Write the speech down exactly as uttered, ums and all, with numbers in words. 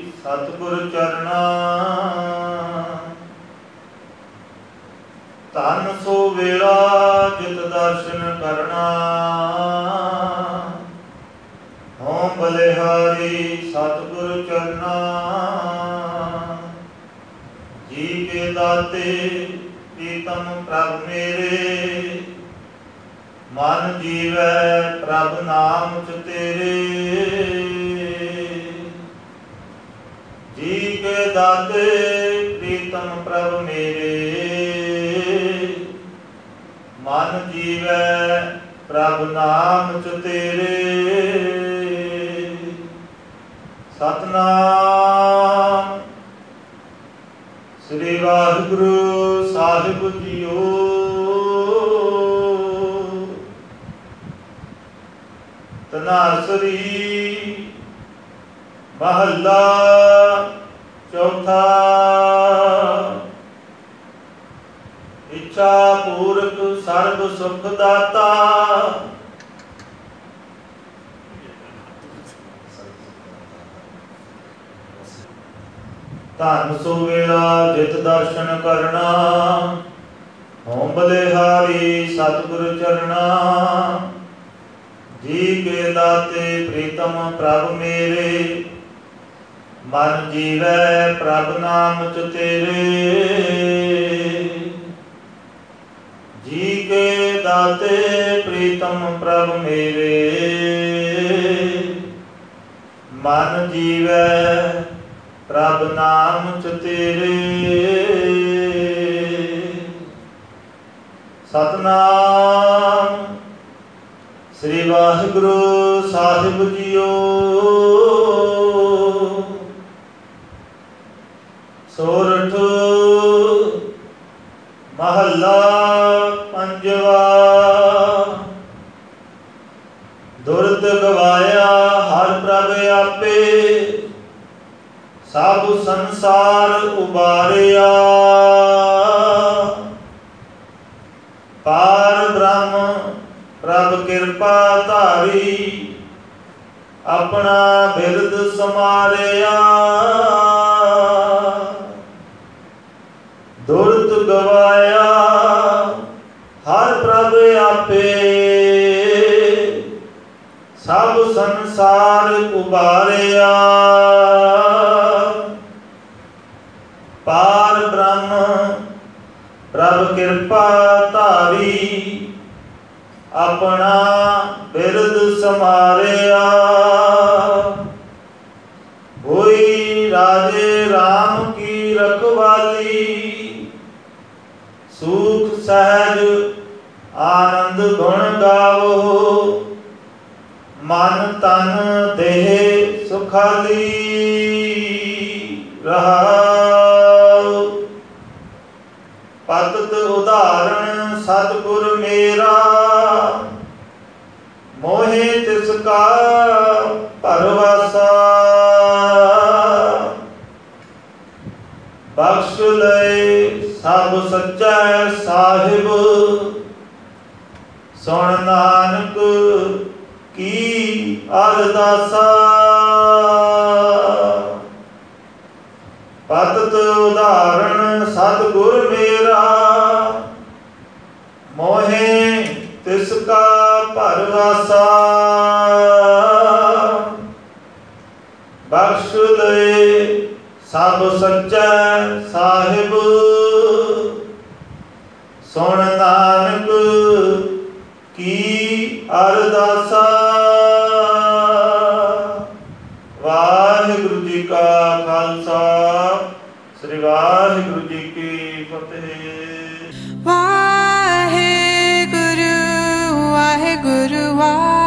ਸਤਿਗੁਰ ਚਰਣਾ। ਧਨ ਸੋ ਵੇਲਾ ਜਿਤ ਦਰਸ਼ਨ ਕਰਨਾ। ਹਉ ਬਲਿਹਾਰੀ ਸਤਿਗੁਰ ਚਰਣਾ। ਜੀ ਕੇ ਦਾਤੇ ਪ੍ਰੀਤਮ ਪ੍ਰਭ ਮੇਰੇ। ਮਨ ਜੀਵੈ ਪ੍ਰਭ ਨਾਮ ਚ ਤੇਰੇ। ਜੀ ਕੇ ਦਾਤੇ ਪ੍ਰੀਤਮ ਪ੍ਰਭ ਮੇਰੇ। ਮਨ ਜੀਵੈ ਪ੍ਰਭ ਨਾਮ ਚ ਤੇਰੇ। ਸਤਿਨਾਮ ਸ੍ਰੀ ਵਾਹਿਗੁਰੂ ਸਾਹਿਬ ਜੀਓ। ਤਨਾਸਰੀ ਮਹੱਲਾ ਚੌਥਾ। ਇੱਛਾ ਪੂਰਕ ਸਰਬ ਸੁਖ ਦਾਤਾ। ਧਨ ਸੋ ਵੇਲਾ ਜਿਤ ਦਰਸ਼ਨ ਕਰਨਾ। ਹਉ ਬਲਿਹਾਰੀ ਸਤਿਗੁਰ ਚਰਣਾ। ਜੀ ਕੇ ਦਾਤੇ ਪ੍ਰੀਤਮ ਪ੍ਰਭ ਮੇਰੇ। ਮਨ ਜੀਵੈ ਪ੍ਰਭ ਨਾਮ ਚ ਤੇਰੇ। ਜੀ ਕੇ ਦਾਤੇ ਪ੍ਰੀਤਮ ਪ੍ਰਭ ਮੇਰੇ। ਮਨ ਜੀਵੈ ਪ੍ਰਭ ਨਾਮ ਚ ਤੇਰੇ। ਸਤਿਨਾਮ ਸ੍ਰੀ ਵਾਹਿਗੁਰੂ ਸਾਹਿਬ ਜੀਓ। ਸੋਰਠ ਮਹੱਲਾ ਪੰਜਵਾ। ਦੁਰਦ ਗਵਾਇਆ ਹਰਿ ਪ੍ਰਭ ਆਪੇ। ਸਭ ਸੰਸਾਰ ਉਬਾਰਿਆ। ਪਾਰ ਬ੍ਰਹਮ ਪ੍ਰਭ ਕਿਰਪਾ ਧਾਰੀ। ਆਪਣਾ ਬਿਰਦ ਸਮਾਰਿਆ। ਦੁਰਦ ਗਵਾਇਆ ਹਰਿ ਪ੍ਰਭ ਆਪੇ। ਸਭ ਸੰਸਾਰ ਉਬਾਰਿਆ। ਪਾਰ ਬ੍ਰਹਮ ਪ੍ਰਭ ਕਿਰਪਾ ਧਾਰੀ। ਆਪਣਾ ਬਿਰਦ ਸਮਾਰਿਆ। ਹੋਈ ਰਾਜੇ ਰਾਮ ਕੀ ਰਖਵਾਲੀ। ਸੂਖ ਸਹਿਜ ਆਨੰਦ ਗੁਣ ਗਾਵੋ। ਮਨ ਤਨ ਦੇਹ ਸੁਖਾਲੀ। ਰਹਾਉ ਪਤਿਤ ਉਦਾਹਰਣ ਸਤਿਗੁਰ ਮੇਰਾ। ਮੋਹਿ ਤਿਸ ਕਾ ਭਰਵਾਸਾ। ਬਖਸ਼ ਲਏ ਸਭ ਸੱਚਾ ਸਾਹਿਬ। ਸੁਣ ਨਾਨਕ ਕੀ ਅਰਦਾਸਾ। ਪਤਿਤ ਉਦਾਹਰਣ ਸਤਿਗੁਰ ਮੇਰਾ। ਮੋਹਿ ਤਿਸ ਕਾ ਭਰਵਾਸਾ। ਬਖਸ਼ ਲਏ ਸਭ ਸੱਚਾ ਸਾਹਿਬ। ਸੁਣ ਨਾਨਕ ਕੀ ਅਰਦਾਸਾ। ਵਾਹਿਗੁਰੂ ਜੀ ਕਾ ਖਾਲਸਾ ਸ੍ਰੀ ਵਾਹਿਗੁਰੂ ਜੀ ਕੀ ਫਤਿਹ। ਵਾਹਿਗੁਰੂ ਵਾਹਿਗੁਰੂ ਵਾਹਿਗੁਰੂ।